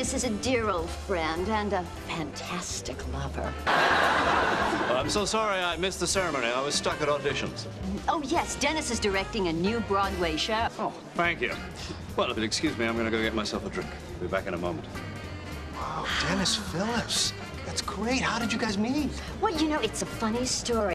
Dennis is a dear old friend and a fantastic lover. I'm so sorry I missed the ceremony. I was stuck at auditions. Oh, yes, Dennis is directing a new Broadway show. Oh, thank you. Well, if you'll excuse me, I'm going to go get myself a drink. I'll be back in a moment. Wow, Dennis Phillips. That's great. How did you guys meet? Well, you know, it's a funny story.